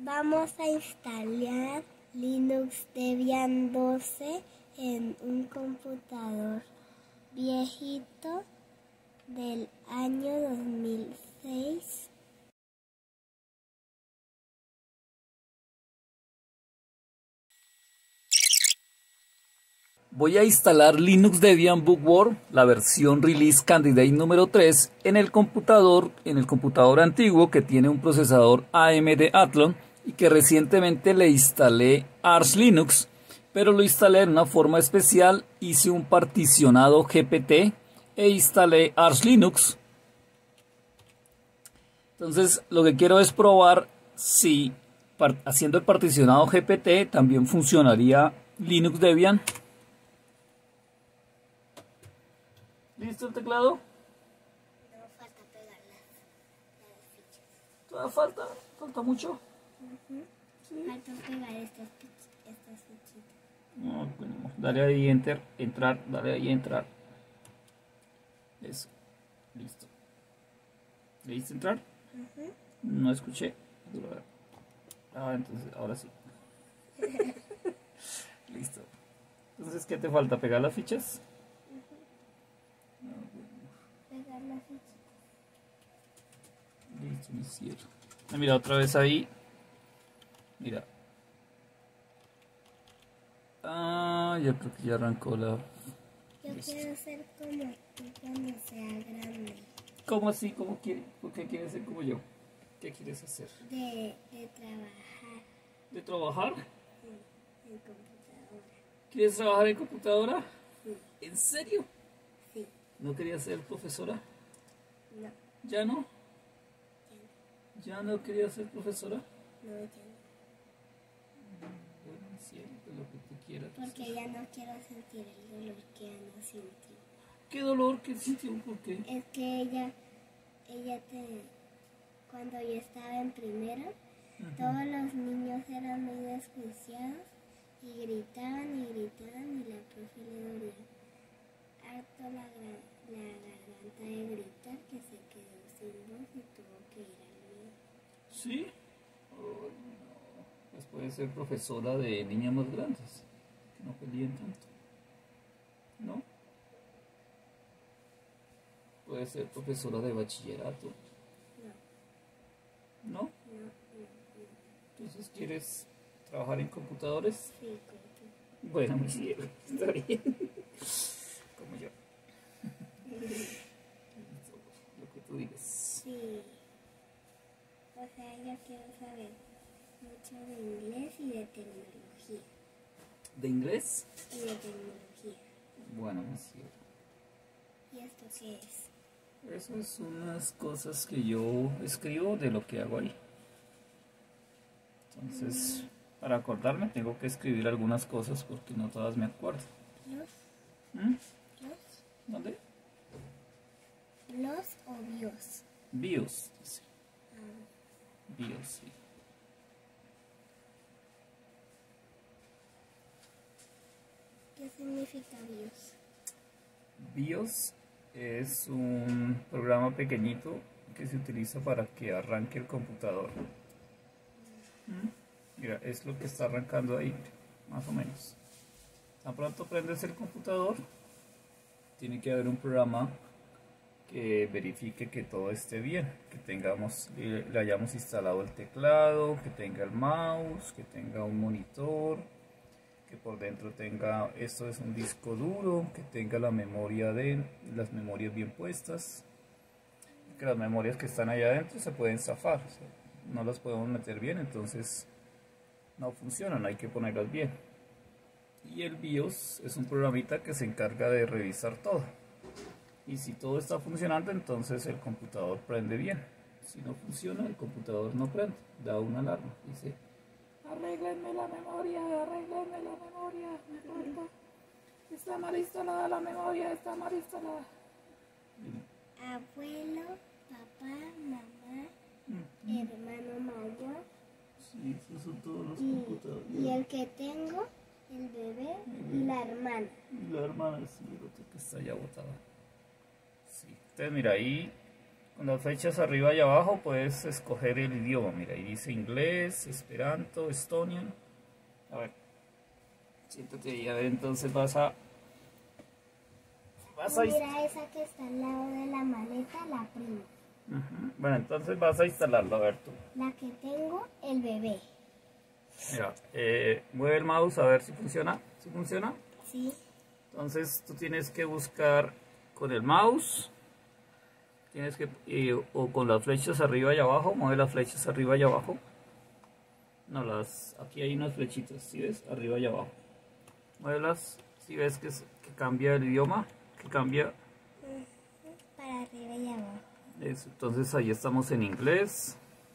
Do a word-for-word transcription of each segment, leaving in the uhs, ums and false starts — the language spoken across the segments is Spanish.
Vamos a instalar Linux Debian doce en un computador viejito del año dos mil seis. Voy a instalar Linux Debian Bookworm, la versión Release Candidate número tres, en el computador, en el computador antiguo que tiene un procesador A M D Athlon y que recientemente le instalé Arch Linux, pero lo instalé en una forma especial. Hice un particionado G P T e instalé Arch Linux. Entonces lo que quiero es probar si haciendo el particionado G P T también funcionaría Linux Debian. ¿Listo el teclado? No, falta pegar las, las fichas. ¿Todavía falta? ¿Falta mucho? Uh-huh. ¿Sí? Falta pegar estas, estas fichitas. No, bueno, dale ahí enter, entrar, dale ahí entrar. Eso, listo. ¿Le diste entrar? Uh-huh. No escuché. Ah, entonces, ahora sí. Listo. Entonces, ¿qué te falta? ¿Pegar las fichas? Pegar las fichas. Listo, me cierro. Ah, mira, otra vez ahí. Mira. Ah, yo creo que ya arrancó la... Yo Listo. Quiero ser como tú cuando sea grande. ¿Cómo así? ¿Cómo quiere? ¿Por qué quieres ser como yo? ¿Qué quieres hacer? De, de trabajar. ¿De trabajar? Sí, en computadora. ¿Quieres trabajar en computadora? Sí. ¿En serio? Sí. ¿No querías ser profesora? No. ¿Ya no? Ya no. ¿Ya no querías ser profesora? No, ya no. Bueno, siempre lo que tú quieras. Porque hacer. Ya no quiero sentir el dolor que Ana sintió. ¿Qué dolor que sintió? ¿Por qué? Es que ella, ella te, cuando yo estaba en primero, uh-huh. Todos los niños eran muy desjuiciados y gritaban y gritaban y la profe le dolía harto la, la garganta de gritar que se quedó sin voz y tuvo que ir al médico. ¿Sí? Oh, no. Pues puede ser profesora de niñas más grandes, que no peleen tanto. ¿No? Puede ser profesora de bachillerato. No. ¿No? No, no, no. Entonces, ¿quieres trabajar en computadores? Sí, como tú. Bueno, muy bien, está bien. Como yo. Lo que tú digas. Sí. O sea, yo quiero saber mucho de inglés y de tecnología. ¿De inglés? Y de tecnología. Bueno, muy bien. ¿Y esto qué es? Eso es unas cosas que yo escribo de lo que hago ahí. Entonces, mm. para acordarme tengo que escribir algunas cosas porque no todas me acuerdo. ¿Los? ¿Mm? ¿Los? ¿Dónde? ¿Los o bios? Bios, dice. Ah. Bios, sí. ¿Qué significa bios? BIOS es un programa pequeñito que se utiliza para que arranque el computador. Mira, es lo que está arrancando ahí, más o menos. Tan pronto prendes el computador, tiene que haber un programa que verifique que todo esté bien, que tengamos, le hayamos instalado el teclado, que tenga el mouse, que tenga un monitor, que por dentro tenga, esto es un disco duro, que tenga la memoria de las memorias bien puestas, que las memorias que están allá adentro se pueden zafar, o sea, no las podemos meter bien, entonces no funcionan, hay que ponerlas bien. Y el BIOS es un programita que se encarga de revisar todo, y si todo está funcionando, entonces el computador prende bien. Si no funciona, el computador no prende, da una alarma, dice: arréglenme la memoria, arréglenme la memoria, me falta. Está mal instalada la memoria, está mal instalada. Abuelo, papá, mamá, Mm. hermano mayor. Sí, esos son todos los y, computadores. Y el que tengo, el bebé, el bebé y la hermana. Y la hermana, sí, el otro que está allá botada. Sí. Entonces mira, ahí Con las flechas arriba y abajo puedes escoger el idioma. Mira, ahí dice inglés, esperanto, estonian. A ver, siéntate ahí, a ver, entonces vas a... Vas a Mira esa que está al lado de la maleta, la prima. uh-huh. Bueno, entonces vas a instalarlo, a ver tú. La que tengo, el bebé. Mira, eh, mueve el mouse a ver si funciona. ¿Sí funciona? Sí. Entonces tú tienes que buscar con el mouse. Tienes que, eh, o con las flechas arriba y abajo, mueve las flechas arriba y abajo. No, las, aquí hay unas flechitas, ¿sí ves? Arriba y abajo. Muévelas, si ves que, que cambia el idioma, que cambia. Para arriba y abajo. Eso, entonces ahí estamos en inglés.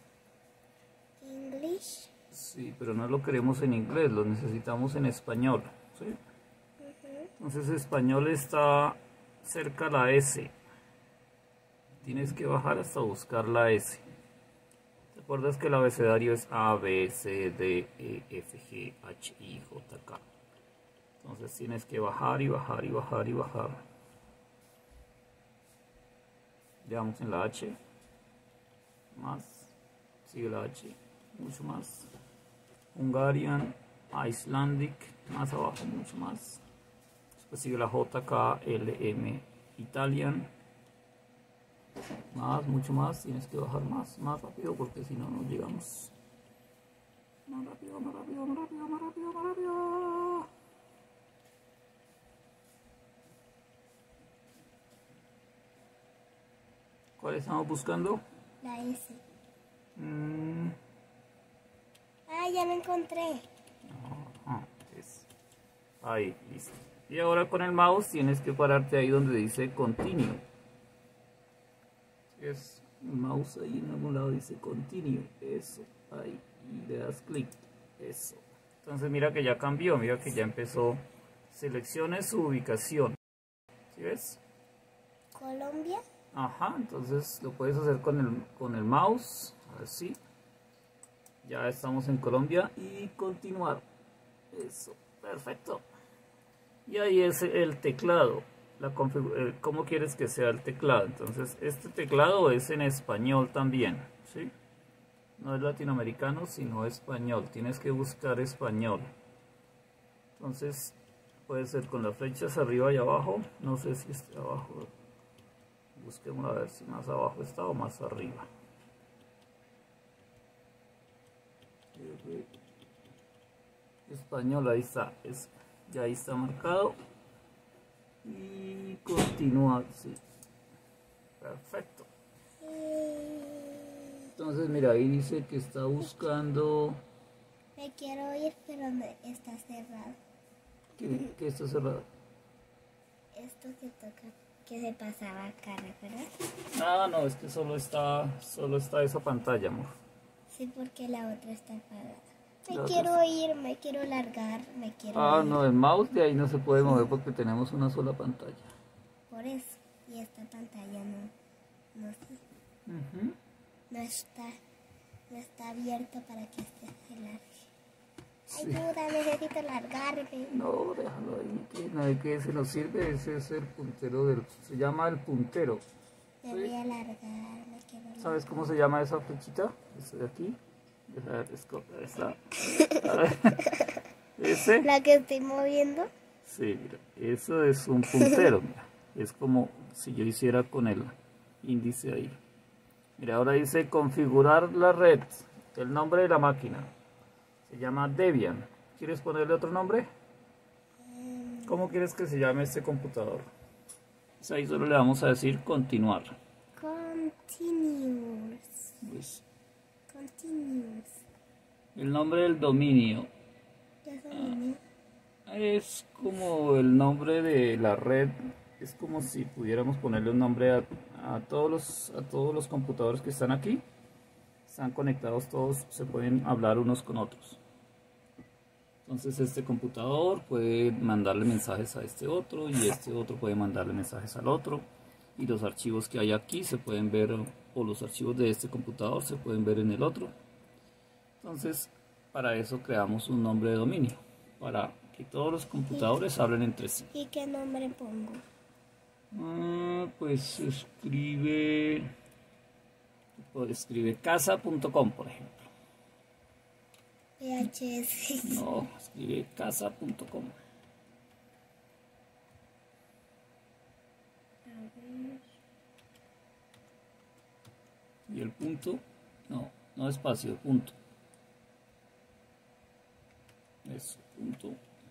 English. Sí, pero no lo queremos en inglés, lo necesitamos en español. ¿Sí? Uh-huh. Entonces español está cerca la S. Tienes que bajar hasta buscar la S. ¿Te acuerdas que el abecedario es A, B, C, D, E, F, G, H, I, J, K? Entonces tienes que bajar y bajar y bajar y bajar. Le damos en la H. Más. Sigue la H. Mucho más. Hungarian, Icelandic. Más abajo, mucho más. Después sigue la J, K, L, M, Italian. Más, mucho más, tienes que bajar más, más rápido porque si no, no llegamos. Más rápido, más rápido, más rápido, más rápido, más rápido. ¿Cuál estamos buscando? La S. Mm. Ah, ya me encontré. Ajá, es. Ahí, listo. Y ahora con el mouse tienes que pararte ahí donde dice continue. Es el mouse ahí en algún lado dice continue, eso, ahí, y le das clic, eso. Entonces mira que ya cambió, mira que ya empezó. Seleccione su ubicación, ¿sí ves? Colombia. Ajá, entonces lo puedes hacer con el, con el mouse, así. Ya estamos en Colombia y continuar, eso, perfecto. Y ahí es el teclado. La eh, cómo quieres que sea el teclado. Entonces este teclado es en español también, ¿sí? No es latinoamericano sino español, tienes que buscar español. Entonces puede ser con las flechas arriba y abajo, no sé si está abajo, busquemos a ver si más abajo está o más arriba. Español, ahí está, es, ya ahí está marcado. Y continuar, sí. Perfecto. Entonces mira, ahí dice que está buscando... Me quiero ir, pero me está cerrado. ¿Qué, qué está cerrado? Esto que toca, que se pasaba acá, ¿verdad? Ah, no, es que solo está, solo está esa pantalla, amor. Sí, porque la otra está apagada. Me La quiero otra ir, me quiero largar, me quiero Ah, ir. no, el mouse de ahí no se puede mover porque tenemos una sola pantalla. Por eso. Y esta pantalla no, no, Uh-huh. no está, no está abierta para que este se largue. Sí. Ayuda, necesito largarme. No, déjalo ahí, que no hay que se nos sirve, ese es el puntero del, se llama el puntero. Me ¿Sí? voy a largar, me quiero largar. ¿Sabes cómo se llama esa flechita? Esa de aquí. Deja de escoger esta. A ver. ¿Ese? ¿La que estoy moviendo? Sí, mira, eso es un puntero, mira. Es como si yo hiciera con el índice ahí. Mira, ahora dice configurar la red. El nombre de la máquina. Se llama Debian. ¿Quieres ponerle otro nombre? ¿Cómo quieres que se llame este computador? Pues ahí solo le vamos a decir continuar. Continuous. Pues, Continuous. el nombre del dominio. ¿Ya dominé? Es como el nombre de la red. Es como si pudiéramos ponerle un nombre a, a todos los a todos los computadores que están aquí. Están conectados todos, se pueden hablar unos con otros. Entonces este computador puede mandarle mensajes a este otro y este otro puede mandarle mensajes al otro. Y los archivos que hay aquí se pueden ver, o los archivos de este computador se pueden ver en el otro. Entonces para eso creamos un nombre de dominio, para que todos los computadores hablen entre sí. ¿Y qué nombre pongo? Ah, pues escribe Escribe casa punto com, por ejemplo. P H S. No, escribe casa punto com. A ver. Y el punto, no, no espacio, punto. Eso, punto.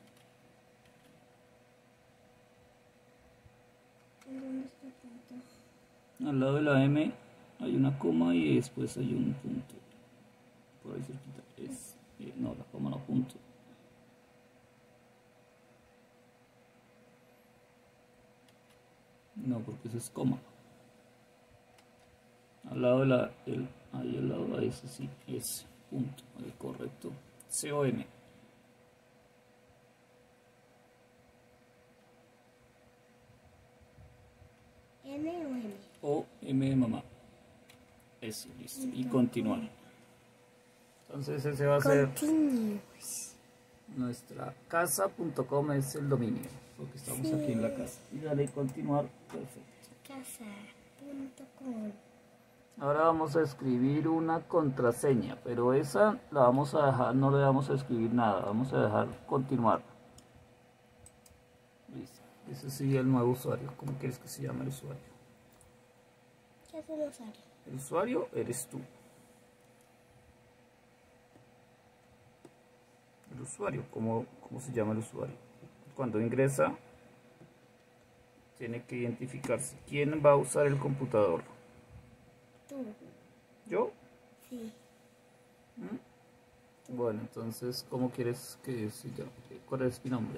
¿Dónde está el punto? Al lado de la M hay una coma y después hay un punto. Por ahí cerquita. Es, eh, no, la coma no, punto. No, porque eso es coma. Al lado de la, el, ahí al lado de ese sí, es punto, ahí correcto. C O M. ¿N o M? O M de mamá. Eso, listo. Y continuar. Entonces ese va a ser Continuous. nuestra casa punto com, es el dominio, porque estamos aquí en la casa. Y dale continuar, perfecto. Casa punto com. Ahora vamos a escribir una contraseña, pero esa la vamos a dejar, no le vamos a escribir nada, vamos a dejar continuar. Listo. Ese sería el nuevo usuario. ¿Cómo quieres que se llame el usuario? ¿Qué es un usuario? El usuario eres tú. El usuario, ¿cómo, cómo se llama el usuario? Cuando ingresa, tiene que identificarse. ¿Quién va a usar el computador? Tú. ¿Yo? Sí. ¿Mm? Bueno, entonces, ¿cómo quieres que se llame? ¿Cuál es mi nombre?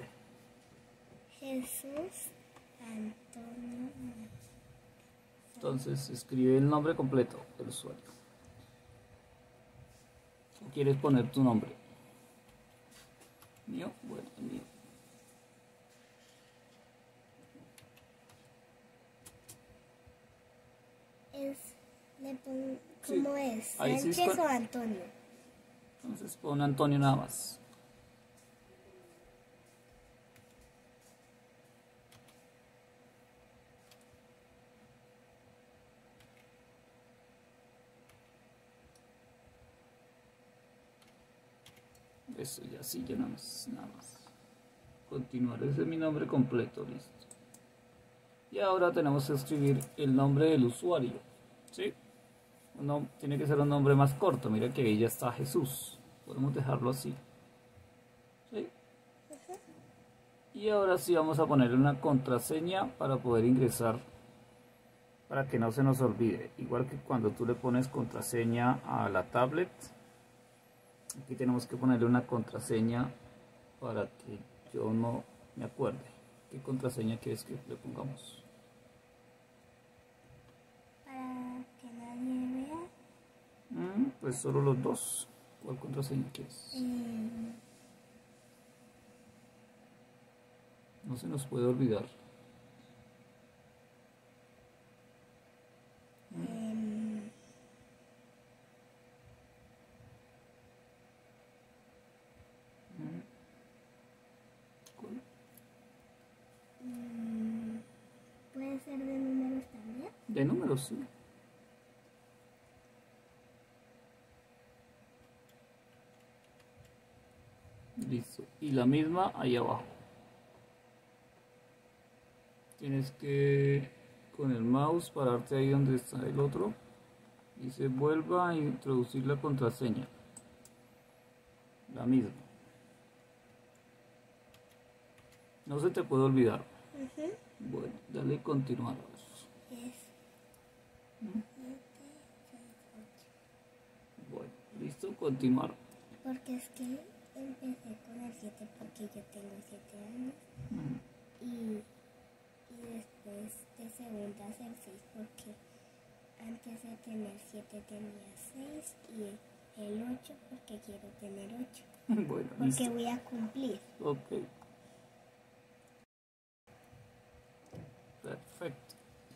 Jesús Antonio. Entonces, escribe el nombre completo del usuario. ¿O quieres poner tu nombre? ¿Mío? Bueno, el mío. Es, le pon, ¿cómo Sí. es? Ahí sí es ¿Sánchez con- o Antonio? Entonces, pon Antonio nada más. Eso, ya sí, ya nada más, nada más. Continuar, ese es mi nombre completo, listo. Y ahora tenemos que escribir el nombre del usuario, ¿sí? Uno, tiene que ser un nombre más corto, mira que ahí ya está Jesús. Podemos dejarlo así. ¿Sí? Y ahora sí vamos a ponerle una contraseña para poder ingresar, para que no se nos olvide. Igual que cuando tú le pones contraseña a la tablet, aquí tenemos que ponerle una contraseña para que yo no me acuerde. ¿Qué contraseña quieres que le pongamos? Para que nadie vea. Mm, pues solo los dos. ¿Cuál contraseña quieres? Eh, No se nos puede olvidar. em, ¿Cuál? mm, ¿Puede ser de números también? De números, sí. Listo. Y la misma ahí abajo. Tienes que con el mouse pararte ahí donde está el otro y se vuelva a introducir la contraseña. La misma. No se te puede olvidar. Ujú. Bueno, dale continuar. Es Bueno, listo, continuar. porque es que empecé con el siete porque yo tengo siete años y, y después de segunda es el seis porque antes de tener siete tenía seis y el ocho porque quiero tener ocho Bueno, porque listo. voy a cumplir. Ok. Perfecto.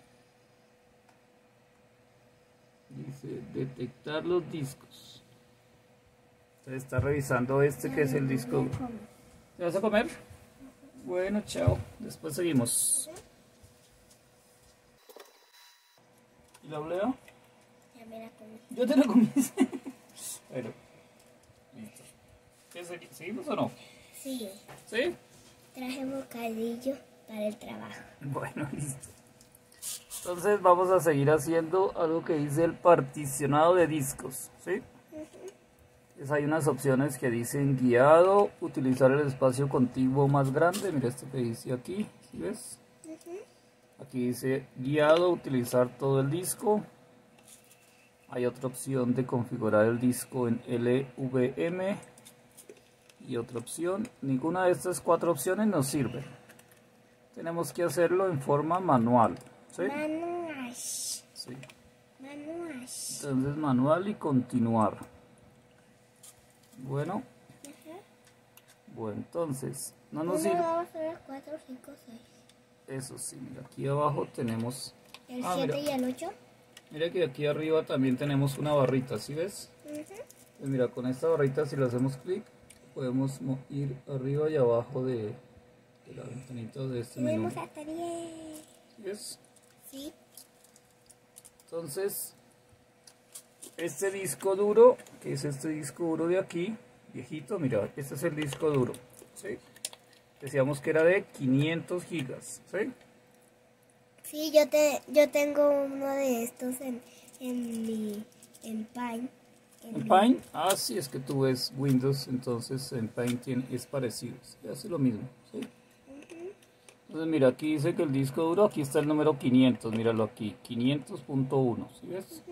Dice detectar los discos. Se está revisando este que es el disco. ¿Te vas a comer? Bueno, chao. Después seguimos. ¿Y lo leo? Ya me la comí. Yo te la comí. Bueno, listo. ¿Qué segui- ¿Seguimos o no? Sí, ¿Sí? traje bocadillo para el trabajo. Bueno, listo. Entonces vamos a seguir haciendo algo que dice el particionado de discos, ¿sí? Entonces hay unas opciones que dicen guiado, utilizar el espacio contiguo más grande. Mira esto que dice aquí, ¿sí ves? Aquí dice guiado, utilizar todo el disco. Hay otra opción de configurar el disco en L V M. Y otra opción. Ninguna de estas cuatro opciones nos sirve. Tenemos que hacerlo en forma manual, ¿sí? Manual. Sí. Manual. Entonces manual y continuar. Bueno. Bueno, entonces no nos uno, sirve. dos, tres, cuatro, cinco, seis. Eso sí, mira, aquí abajo tenemos... El Ah, siete mira. y el ocho. Mira que aquí arriba también tenemos una barrita, ¿sí ves? Pues mira, con esta barrita si le hacemos clic, podemos mo- ir arriba y abajo de, de la ventanita de este menú. Tenemos hasta diez. ¿Sí ves? Sí. Entonces, este disco duro, que es este disco duro de aquí, viejito, mira, este es el disco duro, ¿sí? Decíamos que era de quinientos gigas, ¿sí? Sí, yo te, yo tengo uno de estos en, en mi, en Paint. En mi- Paint, ah, sí, es que tú ves Windows, entonces en Paint tiene- es parecido, ¿sí? Hace lo mismo, ¿sí? Entonces mira, aquí dice que el disco duro, aquí está el número quinientos, míralo aquí, quinientos punto uno, ¿sí ves?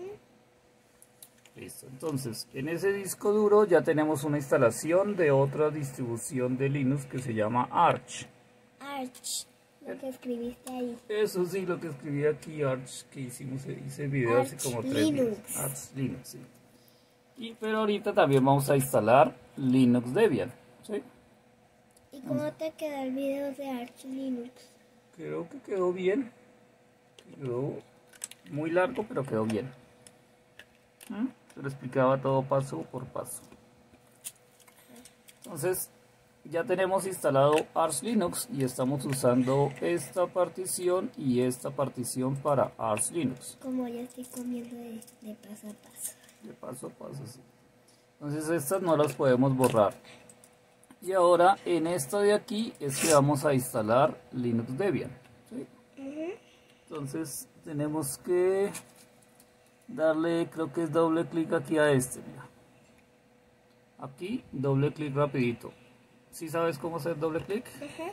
Listo, entonces en ese disco duro ya tenemos una instalación de otra distribución de Linux que se llama Arch. Arch, lo que escribiste ahí. Eso sí, lo que escribí aquí, Arch, que hicimos, hice video hace Arch como tres Linux. días. Arch Linux, sí. Y, pero ahorita también vamos a instalar Linux Debian, ¿sí? ¿Y cómo te quedó el video de Arch Linux? Creo que quedó bien. Quedó muy largo, pero quedó bien. ¿Mm? Se lo explicaba todo paso por paso. Entonces, ya tenemos instalado Arch Linux y estamos usando esta partición y esta partición para Arch Linux. Como ya estoy comiendo de, de paso a paso. De paso a paso, sí. Entonces estas no las podemos borrar. Y ahora en esta de aquí es que vamos a instalar Linux Debian, ¿sí? Entonces tenemos que darle, creo que es doble clic aquí a este, mira. Aquí, doble clic rapidito. ¿Sí sabes cómo hacer doble clic?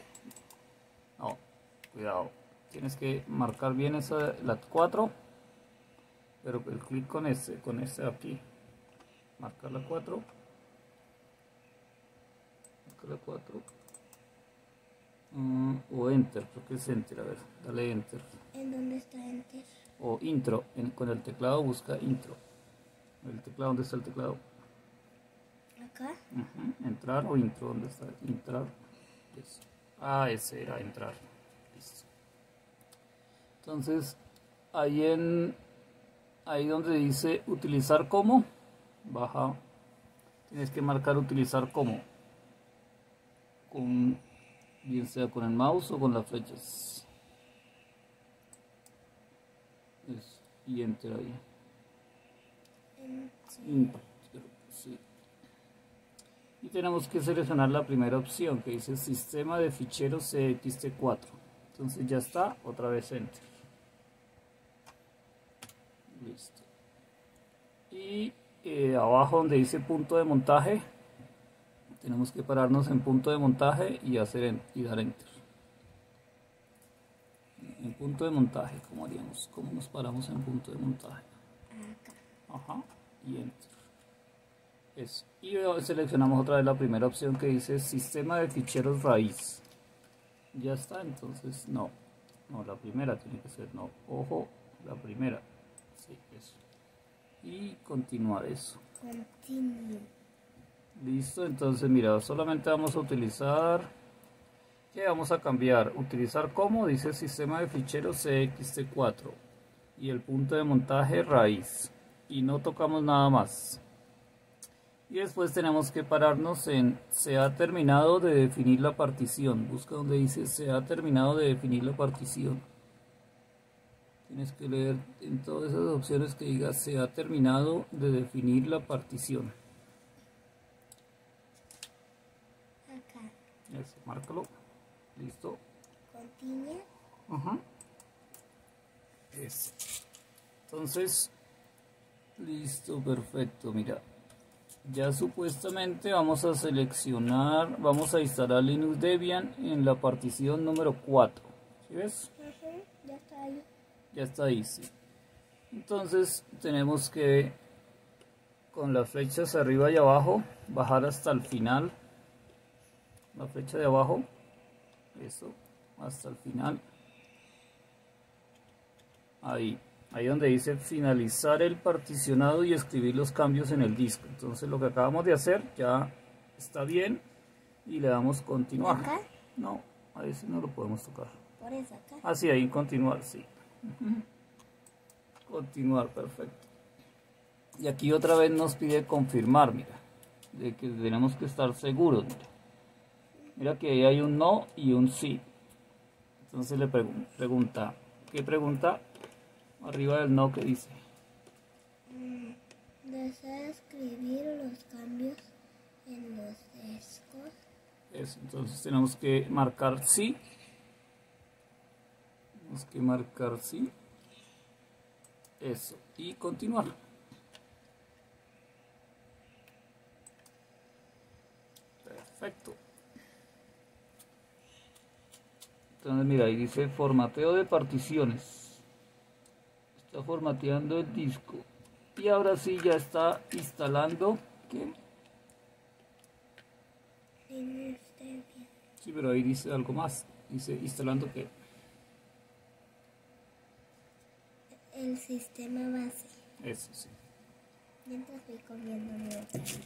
No, cuidado. Tienes que marcar bien esa, la cuatro. Pero el clic con este, con este de aquí. Marcar la cuatro. Marcar la cuatro. Mm, o enter, creo que es enter, a ver, dale enter. ¿En dónde está Enter? O intro, en- con el teclado busca intro. El teclado, ¿dónde está el teclado? Acá. Ujú, entrar o intro, ¿dónde está? Entrar. Eso. Ah, ese era entrar. Listo. Entonces, ahí en ahí donde dice utilizar como, baja, tienes que marcar utilizar como, con, bien sea con el mouse o con las flechas. Eso, y enter ahí. Enter, sí. Y tenemos que seleccionar la primera opción que dice sistema de ficheros C X T cuatro. Entonces ya está, otra vez enter. Listo. Y eh, abajo donde dice punto de montaje, tenemos que pararnos en punto de montaje y hacer en, y dar enter. En punto de montaje, ¿cómo haríamos? ¿Cómo nos paramos en punto de montaje? Ajá, y enter. Eso. Y seleccionamos otra vez la primera opción que dice sistema de ficheros raíz. Ya está, entonces no. No, la primera tiene que ser, no. Ojo, la primera. Sí, eso. Y continuar eso. Continue. Listo, entonces mira, solamente vamos a utilizar. ¿Qué vamos a cambiar? Utilizar como dice sistema de ficheros C X T cuatro. Y el punto de montaje raíz. Y no tocamos nada más. Y después tenemos que pararnos en se ha terminado de definir la partición. Busca donde dice se ha terminado de definir la partición. Tienes que leer en todas esas opciones que diga se ha terminado de definir la partición. Acá. Eso, márcalo. Listo. Continúa. Ajá. Eso. Entonces, listo, perfecto. Mira, ya supuestamente vamos a seleccionar, vamos a instalar Linux Debian en la partición número cuatro. ¿Sí ves? Ajá, ya está ahí. Ya está ahí, sí. Entonces tenemos que con las flechas arriba y abajo bajar hasta el final, la flecha de abajo, eso, hasta el final, ahí, ahí donde dice finalizar el particionado y escribir los cambios en el disco. Entonces lo que acabamos de hacer ya está bien y le damos continuar. ¿Acá? No, a ese no lo podemos tocar. Por eso acá. Ah, sí, ahí continuar, sí. Continuar, perfecto. Y aquí otra vez nos pide confirmar, mira, de que tenemos que estar seguros, mira. Mira que ahí hay un no y un sí. Entonces le pregun pregunta, ¿qué pregunta? Arriba del no, ¿qué dice? ¿Desea escribir los cambios en los discos? Eso, entonces tenemos que marcar sí. Tenemos que marcar sí. Eso, y continuar. Perfecto. Entonces mira, ahí dice formateo de particiones. Está formateando el disco. Y ahora sí ya está instalando. ¿Qué? Linux Debian. Sí, pero ahí dice algo más. Dice instalando qué. El sistema base. Eso sí. Mientras voy comiendo mi bocadillo.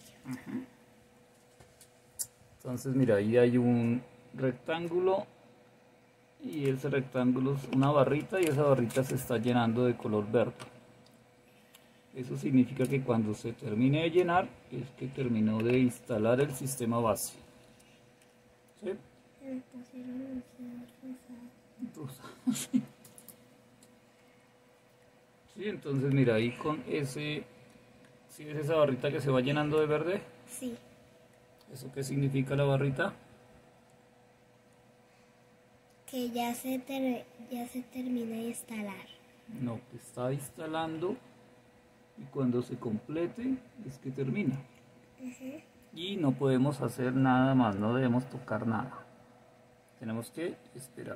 Entonces mira, ahí hay un rectángulo. Y ese rectángulo es una barrita y esa barrita se está llenando de color verde. Eso significa que cuando se termine de llenar es que terminó de instalar el sistema base. ¿Sí? Me pusieron los dedos rosados. Rosa. Sí, entonces mira ahí con ese, ¿sí ves esa barrita que se va llenando de verde? Sí. ¿Eso qué significa la barrita? Que ya se, ter ya se termina de instalar. No, que está instalando y cuando se complete es que termina. Uh-huh. Y no podemos hacer nada más, no debemos tocar nada. Tenemos que esperar.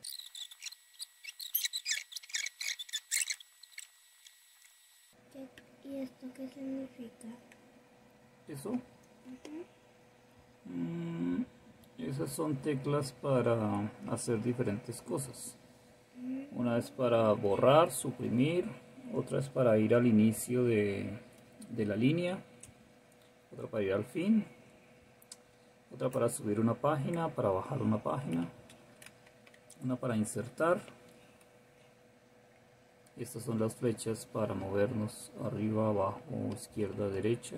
¿Qué, ¿Y esto qué significa? ¿Eso? Uh-huh. Mm, esas son teclas para hacer diferentes cosas. Uh-huh. Una es para borrar, suprimir, otra es para ir al inicio de, de la línea, otra para ir al fin, otra para subir una página, para bajar una página, una para insertar. Estas son las flechas para movernos arriba, abajo, izquierda, derecha.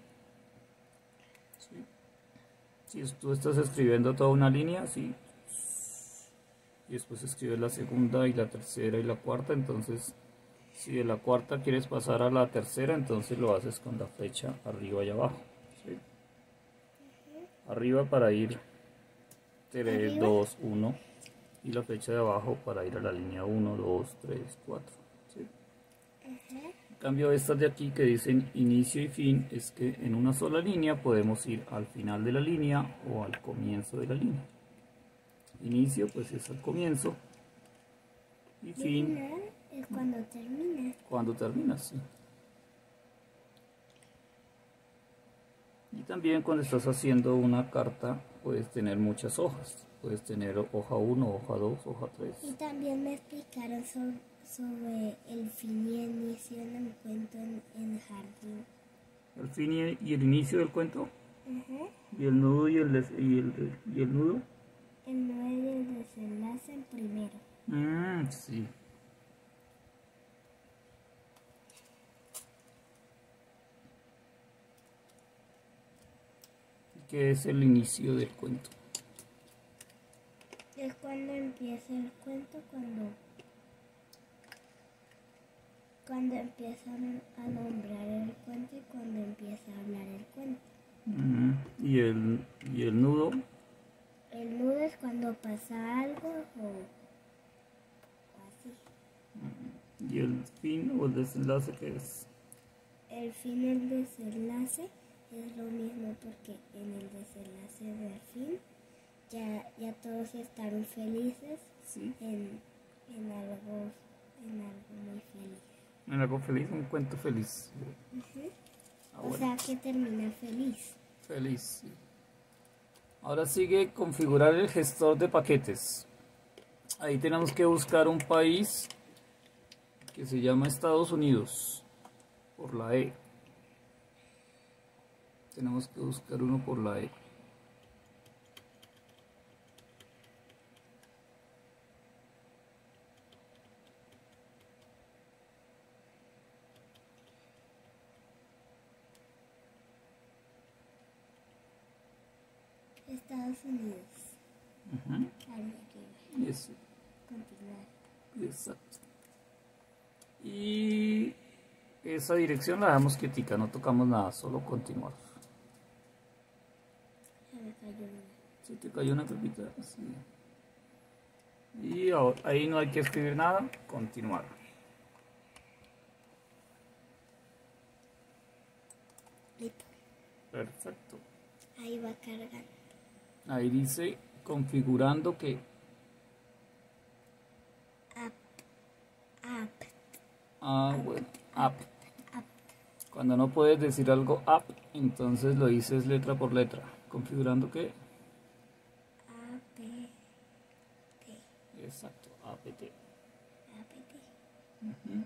¿Sí? Si tú estás escribiendo toda una línea, sí, y después escribes la segunda y la tercera y la cuarta, entonces si de la cuarta quieres pasar a la tercera, entonces lo haces con la flecha arriba y abajo. ¿Sí? Uh-huh. Arriba para ir tres, dos, uno y la flecha de abajo para ir a la línea uno, dos, tres, cuatro. ¿Sí? Uh-huh. En cambio estas de aquí que dicen inicio y fin es que en una sola línea podemos ir al final de la línea o al comienzo de la línea. Inicio pues es al comienzo y fin es cuando termina. Cuando terminas, sí. Y también cuando estás haciendo una carta puedes tener muchas hojas. Puedes tener hoja uno, hoja dos, hoja tres. Y también me explicaron sobre, sobre el fin y el inicio del cuento en, en jardín. ¿El fin y el, y el inicio del cuento? Uh-huh. ¿Y el nudo y el, des, y, el, y el nudo? El nudo y el desenlace en primero. Mm, sí. ¿Qué es el inicio del cuento? Es cuando empieza el cuento, cuando Cuando empiezan a nombrar el cuento y cuando empieza a hablar el cuento. Mm, ¿Y el, y el nudo? El nudo es cuando pasa algo o, o así. ¿Y el fin o el desenlace qué es? El fin y el desenlace es lo mismo porque en el desenlace del fin ya, ya todos están felices Sí. en, en, algo, en algo muy feliz. En algo feliz, un cuento feliz. Uh-huh. Ah, O bueno. sea que termina feliz. Feliz, sí. Ahora sigue configurar el gestor de paquetes. Ahí tenemos que buscar un país que se llama Estados Unidos, por la E. Tenemos que buscar uno por la E. Estados Unidos. Uh-huh. Ahí aquí va. Eso. Continuar. Exacto. Y esa dirección la dejamos quietica, no tocamos nada, solo continuar. Se me cayó una. Si te cayó una pepita, sí. Y ahora, ahí no hay que escribir nada, continuar. Listo. Perfecto. Ahí va cargando. Ahí dice configurando que App. App. ah bueno, app. App. Cuando no puedes decir algo app, entonces lo dices letra por letra. Configurando que A P T. exacto, apt. A P T. Uh-huh.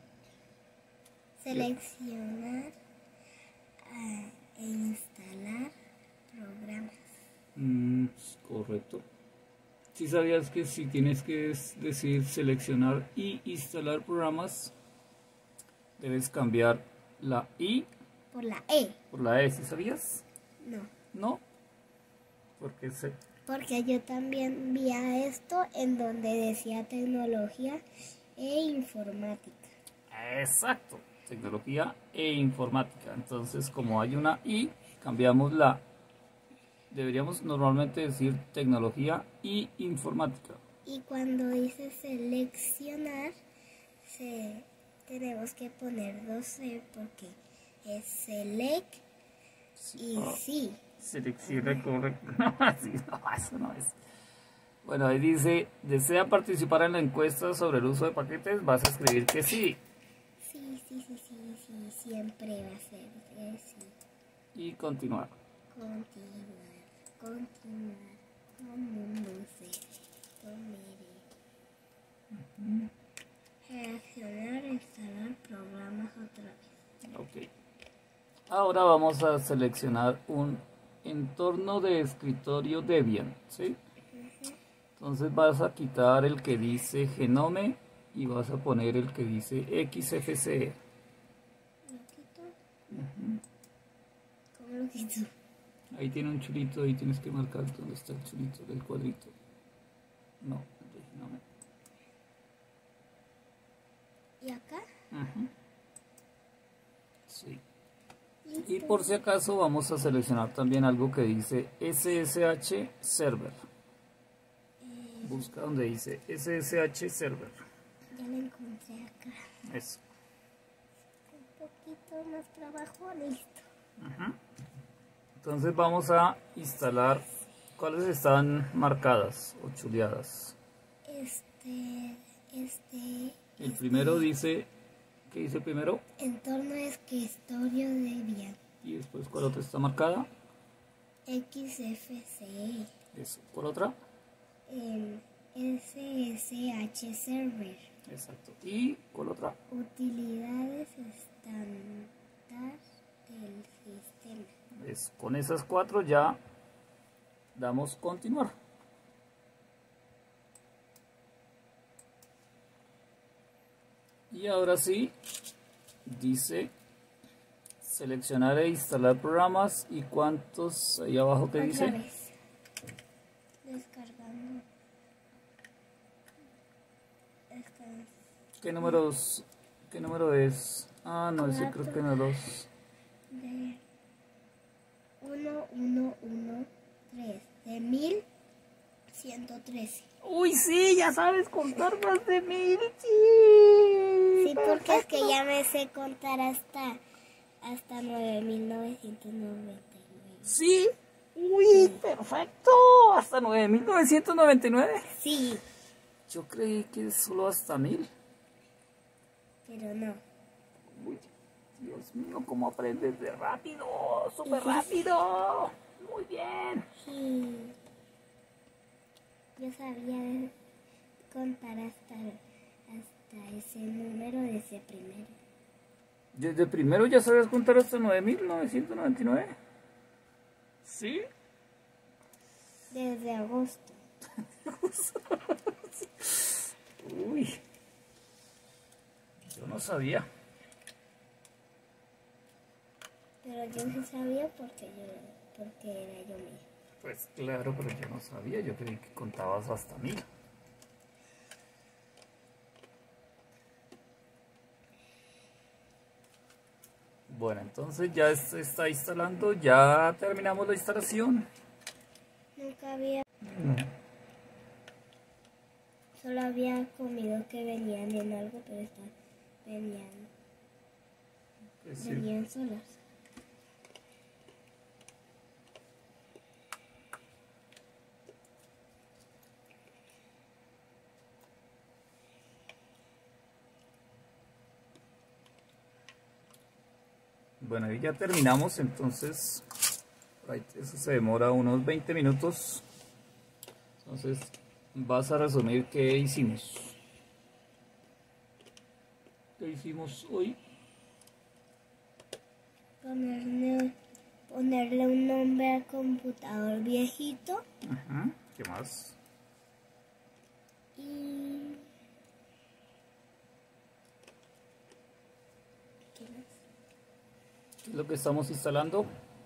Seleccionar uh, e instalar programas. Mm, correcto. Si sabías que si tienes que decir seleccionar y instalar programas, debes cambiar la I por la E. Por la E, ¿sí sabías? No. No. Porque se... Porque yo también vi a esto en donde decía tecnología e informática. Exacto. Tecnología e informática. Entonces, como hay una I, cambiamos la... Deberíamos normalmente decir tecnología y informática. Y cuando dice seleccionar, se, tenemos que poner dos C porque es select y oh, sí. Selecciona correcto. No, así, no, eso no es. Bueno, ahí dice, ¿desea participar en la encuesta sobre el uso de paquetes? Vas a escribir que sí. Sí, sí, sí, sí, sí, siempre va a ser que sí. Y continuar. Continuar, continuar, con mundo serio, tomere. Uh-huh. Reaccionar, instalar programas otra vez. Ok. Ahora vamos a seleccionar un entorno de escritorio Debian, ¿sí? Uh-huh. Entonces vas a quitar el que dice Genome y vas a poner el que dice X F C E. ¿Lo quito? Uh-huh. ¿Cómo lo quito? Ahí tiene un chulito, ahí tienes que marcar dónde está el chulito del cuadrito. No, el de Genome. ¿Y acá? Uh-huh. Sí. ¿Listo? Y por si acaso vamos a seleccionar también algo que dice S S H Server. Eh, Busca donde dice S S H Server. Ya lo encontré acá. Eso. Un poquito más trabajo, listo. Uh-huh. Entonces vamos a instalar. ¿Cuáles están marcadas o chuleadas? Este, este. El este, primero dice. ¿Qué dice primero? Entorno de escritorio Debian. ¿Y después cuál otra está marcada? X F C E. Eso. ¿Cuál otra? Eh, S S H Server. Exacto. ¿Y cuál otra? Utilidades estándar del sistema. Es, con esas cuatro ya damos continuar. Y ahora sí, dice seleccionar e instalar programas. ¿Y cuántos ahí abajo que dice? Vez. Descargando. ¿Qué números ¿Qué número es? Ah, no, ese creo que no los... De uno, uno, uno, tres. De mil ciento trece. Uy, sí, ya sabes contar más de mil, sí. Sí, porque es que ya me sé contar hasta, hasta nueve mil novecientos noventa y nueve. Sí. Uy, perfecto. ¿Hasta nueve mil novecientos noventa y nueve? Sí. Yo creí que solo hasta mil. Pero no. Uy, Dios mío, cómo aprendes de rápido. Súper rápido. Muy bien. Sí. Yo sabía contar hasta, hasta ese número de ese primero. ¿Desde primero ya sabías contar hasta nueve mil novecientos noventa y nueve? ¿Sí? Desde agosto. Uy, yo no sabía. Pero yo sí sabía porque yo, porque era yo misma. Pues claro, pero yo no sabía. Yo creí que contabas hasta mil. Bueno, entonces ya se está instalando. Ya terminamos la instalación. Nunca había, No. solo había comido que venían en algo, pero esta, venían, Pues sí. venían solas. Bueno, y ya terminamos, entonces right, eso se demora unos veinte minutos. Entonces vas a resumir qué hicimos. ¿Qué hicimos hoy? Ponerle, ponerle un nombre al computador viejito Ajá. ¿Qué más? y... ¿Qué más? ¿Qué es lo que estamos instalando?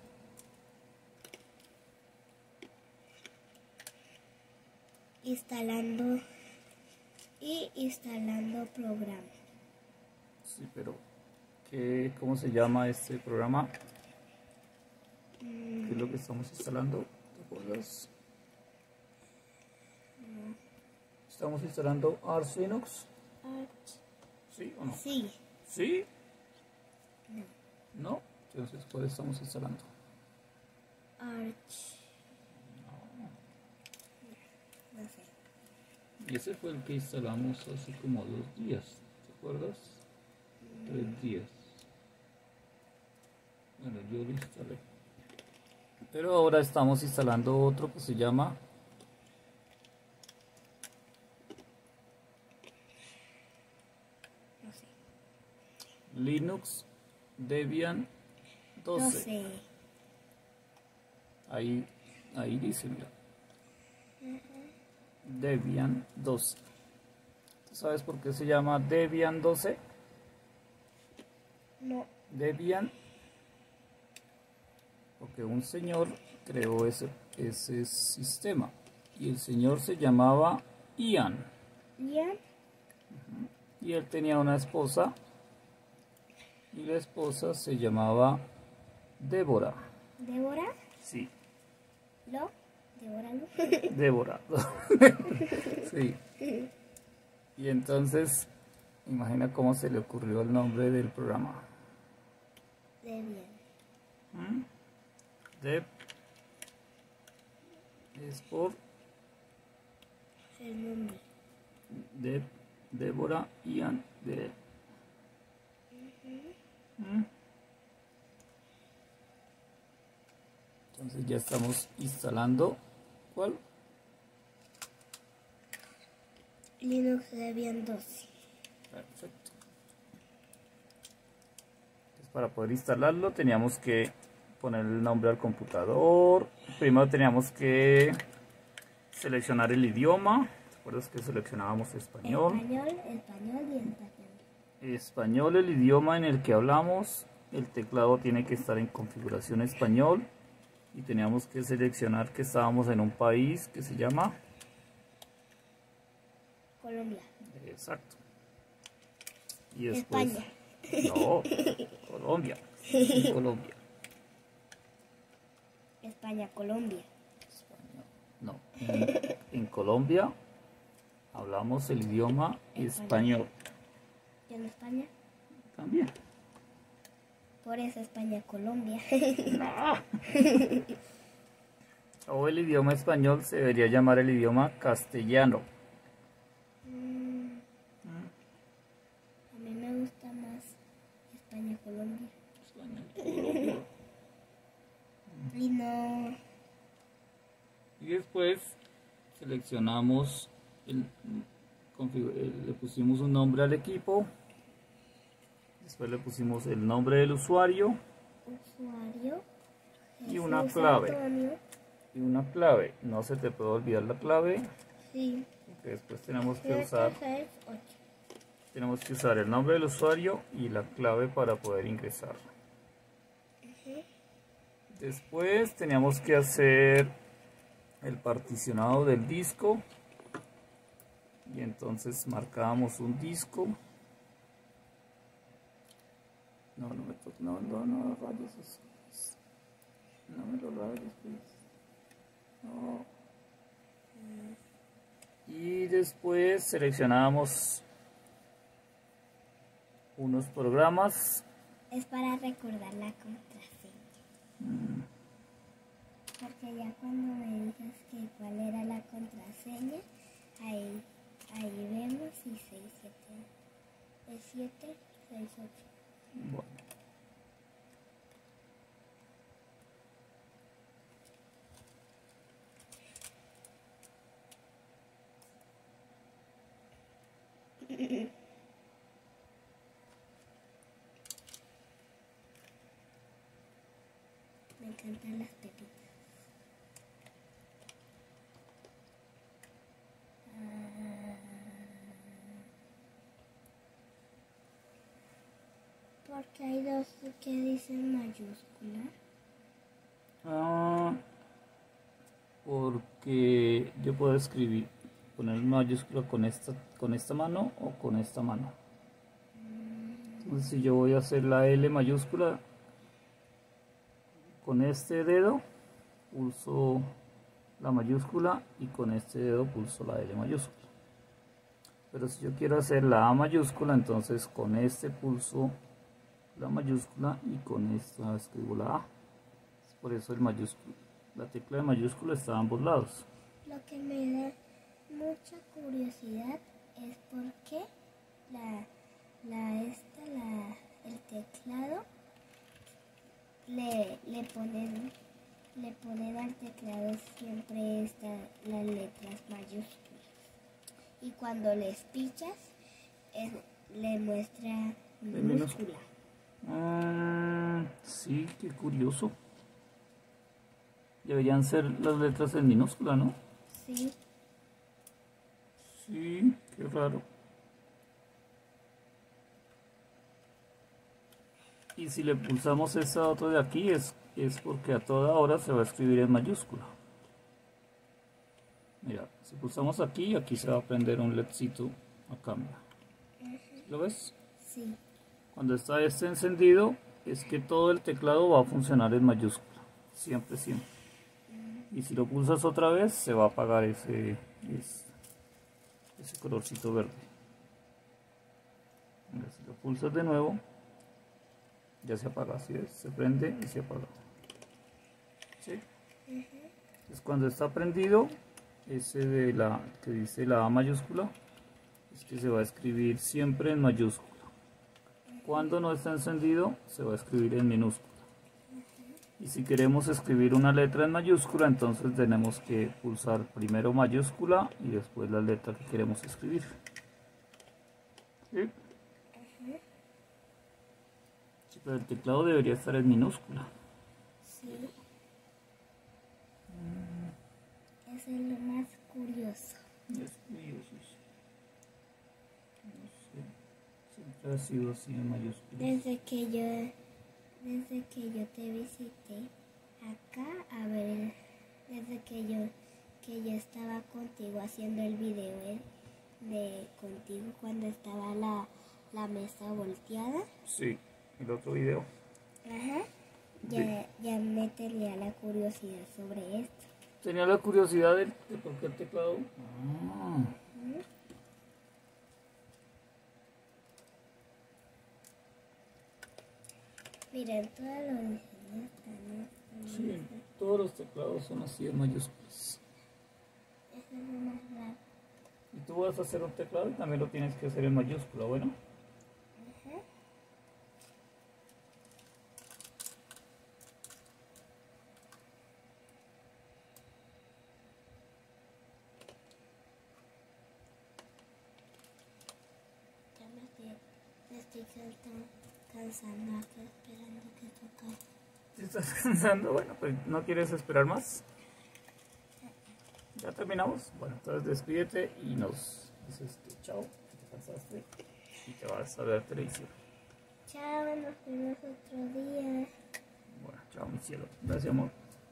Instalando y instalando programa. Sí, pero ¿qué, ¿cómo se llama este programa? ¿Qué es lo que estamos instalando? ¿Te acuerdas? Estamos instalando Arch Linux. Arch. ¿Sí o no? Sí. ¿Sí? No. ¿No? Entonces, ¿cuál estamos instalando? Arch. No sé. Y ese fue el que instalamos hace como dos días, ¿te acuerdas? Tres días. Bueno, yo lo instalé. Pero ahora estamos instalando otro que se llama No sé. Linux Debian doce. No sé. Ahí, ahí dice, mira. Debian doce. ¿Tú sabes por qué se llama Debian doce? No. Debian, porque un señor creó ese, ese sistema y el señor se llamaba Ian Ian. y él tenía una esposa y la esposa se llamaba Débora. Débora. Sí, Lo. Débora. Débora. Sí. Y entonces, imagina cómo se le ocurrió el nombre del programa. Debian. ¿Mm? Deb es por El nombre. Deb, Débora, Ian, de ¿Mm? Entonces ya estamos instalando. ¿Cuál? Linux Debian doce. Perfecto. Entonces, para poder instalarlo teníamos que poner el nombre al computador. Primero teníamos que seleccionar el idioma. ¿Te acuerdas que seleccionábamos español? Español, español y español. Español, el idioma en el que hablamos. El teclado tiene que estar en configuración español. Y teníamos que seleccionar que estábamos en un país que se llama Colombia. Exacto. Y después, España. no, Colombia, en Colombia. España, Colombia. España, no, en, en Colombia hablamos el idioma español. ¿Y en España? También. Por eso España, Colombia. No. O el idioma español se debería llamar el idioma castellano. Mm, a mí me gusta más España, Colombia. España, Colombia. Y no... Y después seleccionamos, el, configu- el- le pusimos un nombre al equipo. Después le pusimos el nombre del usuario Usuario. y una Jesús clave. Antonio. Y una clave. No se te puede olvidar la clave. Sí. Porque después tenemos que siete, usar, seis, ocho. tenemos que usar el nombre del usuario y la clave para poder ingresar. Después teníamos que hacer el particionado del disco. Y entonces marcábamos un disco. No, no me toques, no, no, no rayes eso. No me lo rayes, pues. No. Y después seleccionábamos unos programas. Es para recordar la contraseña. Mm, Porque ya cuando me dices que cuál era la contraseña, ahí, ahí vemos y seis, siete, es siete, seis, ocho. bueno. Me encantan las pepitas. Porque hay dos que dicen mayúscula. Ah, porque yo puedo escribir, poner mayúscula con esta, con esta mano o con esta mano. Entonces si yo voy a hacer la L mayúscula con este dedo, pulso la mayúscula y con este dedo pulso la L mayúscula. Pero si yo quiero hacer la A mayúscula, entonces con este pulso la mayúscula y con esta escribo la A. Por eso el mayúscula, la tecla de mayúscula está a ambos lados. Lo que me da mucha curiosidad es por qué la, la, esta, la, el teclado le, le ponen le ponen al teclado siempre esta, las letras mayúsculas. Y cuando les pichas, es, le muestra minúscula. Mm, sí, qué curioso. Deberían ser las letras en minúscula, ¿no? Sí. Sí, qué raro. Y si le pulsamos esa otra de aquí es, es porque a toda hora se va a escribir en mayúscula. Mira, si pulsamos aquí, aquí se va a prender un ledcito acá, mira. ¿Lo ves? Sí. Cuando está este encendido, es que todo el teclado va a funcionar en mayúscula. Siempre, siempre. Y si lo pulsas otra vez, se va a apagar ese, ese, ese colorcito verde. Mira, si lo pulsas de nuevo, ya se apaga, ¿sí ves? Se prende y se apaga. ¿Sí? Entonces cuando está prendido, ese de la que dice la A mayúscula, es que se va a escribir siempre en mayúscula. Cuando no está encendido, se va a escribir en minúscula. Y si queremos escribir una letra en mayúscula, entonces tenemos que pulsar primero mayúscula y después la letra que queremos escribir. ¿Sí? Sí, pero el teclado debería estar en minúscula. Sí. Eso es lo más curioso. Es curioso. No sé. Siempre ha sido así en mayúscula. Desde que yo, desde que yo te visité acá, a ver, desde que yo, que yo estaba contigo haciendo el video eh, de contigo cuando estaba la, la mesa volteada. Sí, el otro video. Ajá. Ya, ya me tenía la curiosidad sobre esto. Tenía la curiosidad de, de por qué el teclado. Ah. ¿Mm? Miren, todos los diseños están. Sí, todos los teclados son así en mayúsculas. Este es el más largo. Y tú vas a hacer un teclado y también lo tienes que hacer en mayúscula, bueno. Ajá. Ya me estoy, me estoy cansa- cansando acá esperando que toque. ¿Te estás cansando? Bueno, pues ¿no quieres esperar más? ¿Ya terminamos? Bueno, entonces despídete y nos dices que chao, que te cansaste y te vas a ver televisión. Chao, nos vemos otro día. Bueno, chao mi cielo. Gracias amor.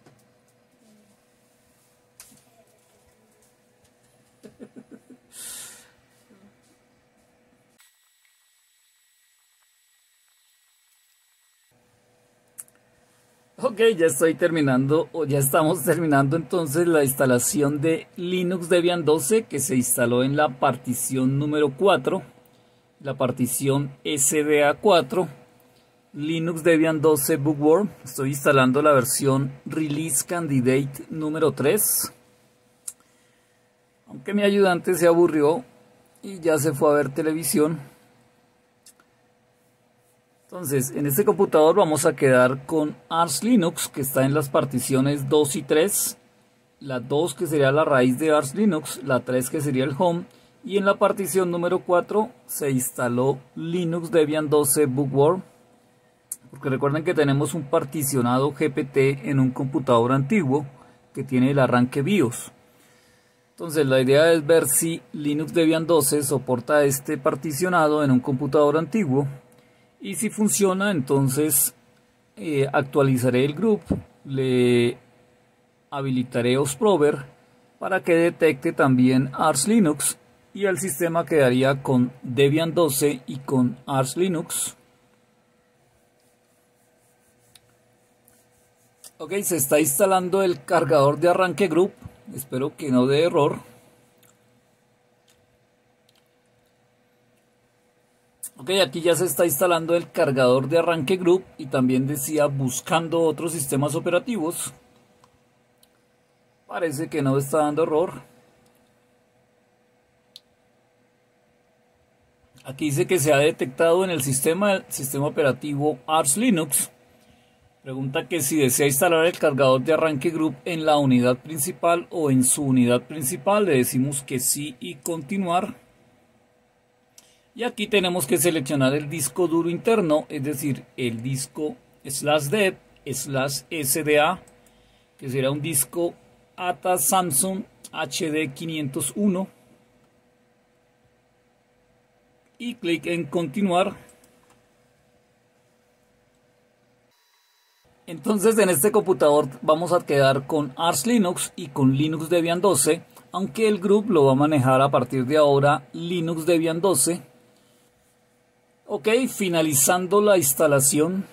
Ok, ya estoy terminando, o ya estamos terminando entonces la instalación de Linux Debian doce que se instaló en la partición número cuatro, la partición S D A cuatro, Linux Debian doce Bookworm. Estoy instalando la versión Release Candidate número tres. Aunque mi ayudante se aburrió y ya se fue a ver televisión. Entonces, en este computador vamos a quedar con Arch Linux, que está en las particiones dos y tres. La dos que sería la raíz de Arch Linux, la tres que sería el home. Y en la partición número cuatro se instaló Linux Debian doce Bookworm. Porque recuerden que tenemos un particionado G P T en un computador antiguo que tiene el arranque BIOS. Entonces la idea es ver si Linux Debian doce soporta este particionado en un computador antiguo. Y si funciona, entonces eh, actualizaré el grupo, le habilitaré Osprover para que detecte también Arch Linux y el sistema quedaría con Debian doce y con Arch Linux. Ok, se está instalando el cargador de arranque group, espero que no dé error. Ok, aquí ya se está instalando el cargador de arranque group y también decía buscando otros sistemas operativos. Parece que no está dando error. Aquí dice que se ha detectado en el sistema, el sistema operativo Arch Linux. Pregunta que si desea instalar el cargador de arranque group en la unidad principal o en su unidad principal. Le decimos que sí y continuar. Y aquí tenemos que seleccionar el disco duro interno, es decir, el disco slash dev slash S D A, que será un disco A T A Samsung H D quinientos uno. Y clic en continuar. Entonces en este computador vamos a quedar con Arch Linux y con Linux Debian doce, aunque el group lo va a manejar a partir de ahora Linux Debian doce. Ok, finalizando la instalación,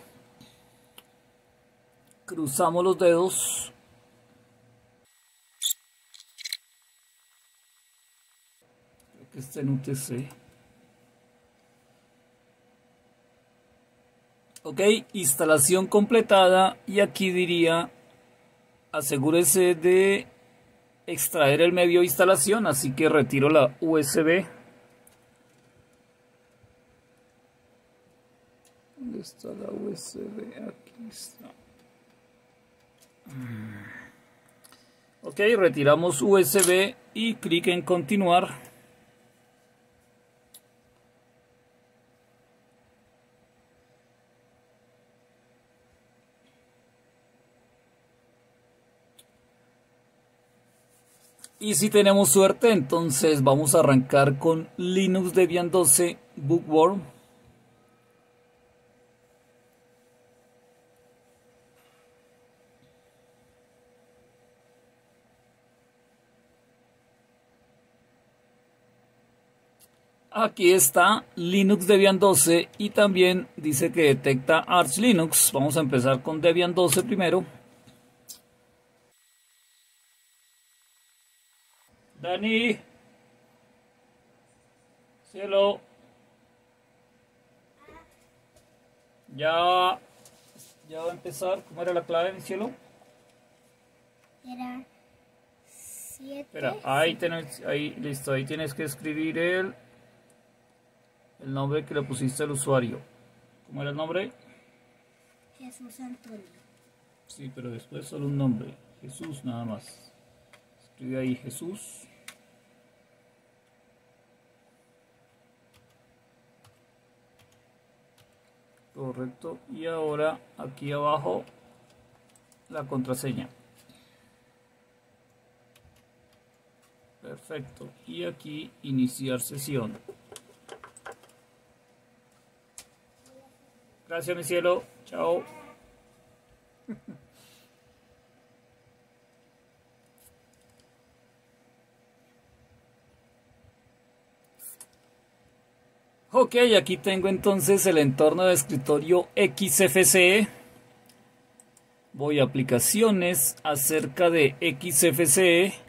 cruzamos los dedos. Creo que está en U T C. Ok, instalación completada y aquí diría asegúrese de extraer el medio de instalación, así que retiro la U S B. ¿Dónde está la U S B? Aquí está. Ok, retiramos U S B y clic en continuar. Y si tenemos suerte, entonces vamos a arrancar con Linux Debian doce Bookworm. Aquí está Linux Debian doce y también dice que detecta Arch Linux. Vamos a empezar con Debian doce primero. Dani. Cielo. Ya, ya va a empezar. ¿Cómo era la clave, mi cielo? Era siete. Espera, ahí tenés, ahí, listo, ahí tienes que escribir el, el nombre que le pusiste al usuario. ¿Cómo era el nombre? Jesús Antonio. Sí, pero después solo un nombre. Jesús nada más. Escribe ahí Jesús. Correcto. Y ahora aquí abajo la contraseña. Perfecto. Y aquí iniciar sesión. Gracias, mi cielo. Chao. Ok, aquí tengo entonces el entorno de escritorio X F C E. Voy a aplicaciones acerca de X F C E.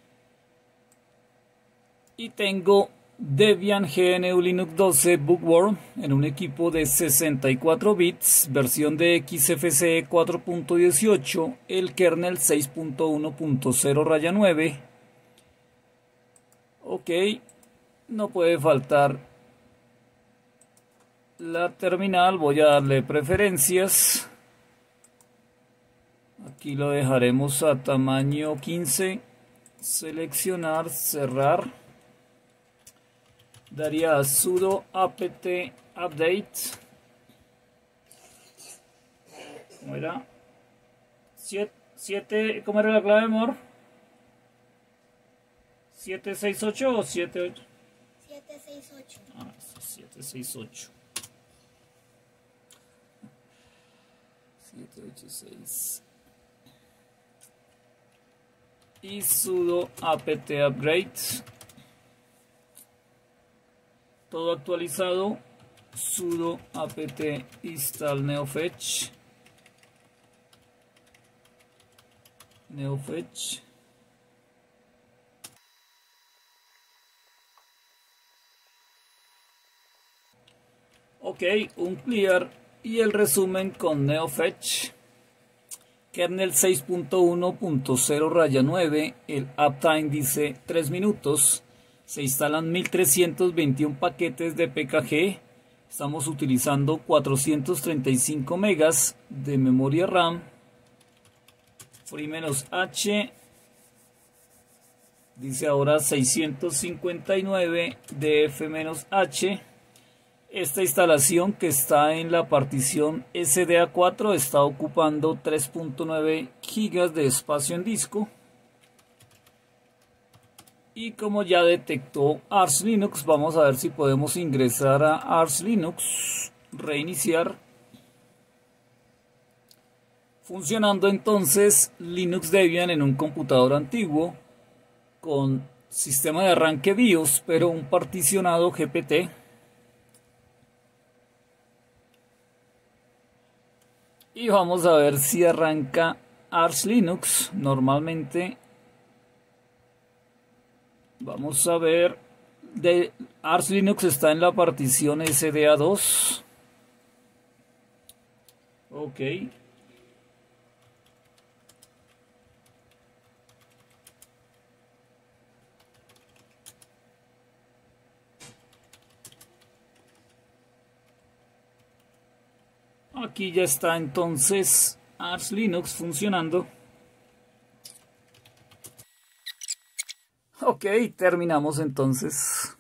Y tengo Debian G N U Linux doce Bookworm en un equipo de sesenta y cuatro bits, versión de X F C E cuatro punto dieciocho, el kernel seis punto uno punto cero raya nueve. Ok, no puede faltar la terminal. Voy a darle preferencias. Aquí lo dejaremos a tamaño quince. Seleccionar, cerrar. Daría sudo apt update. ¿Cómo era? siete, ¿cómo era la clave, amor? ¿siete seis ocho o siete ocho? siete seis ocho. Ah, siete seis ocho. siete ocho seis. Y sudo apt upgrade. Todo actualizado. Sudo apt install neofetch. Neofetch. Ok, un clear y el resumen con neofetch. Kernel seis punto uno punto cero raya nueve, el uptime dice tres minutos. Se instalan mil trescientos veintiuno paquetes de P K G. Estamos utilizando cuatrocientos treinta y cinco megas de memoria RAM. Free-H dice ahora seiscientos cincuenta y nueve D F-H. Esta instalación, que está en la partición S D A cuatro, está ocupando tres punto nueve gigas de espacio en disco. Y como ya detectó Arch Linux, vamos a ver si podemos ingresar a Arch Linux, reiniciar. Funcionando entonces Linux Debian en un computador antiguo con sistema de arranque BIOS, pero un particionado G P T. Y vamos a ver si arranca Arch Linux. Normalmente vamos a ver, de Arch Linux está en la partición S D A dos. Ok. Aquí ya está entonces Arch Linux funcionando. Ok, terminamos entonces.